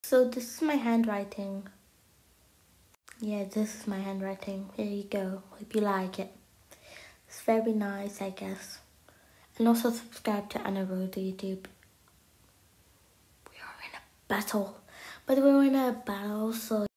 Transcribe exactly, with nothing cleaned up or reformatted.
So this is my handwriting. Yeah, this is my handwriting. Here you go. Hope you like it. It's very nice, I guess. And also subscribe to Anna Road YouTube. We are in a battle. But we're in a battle, so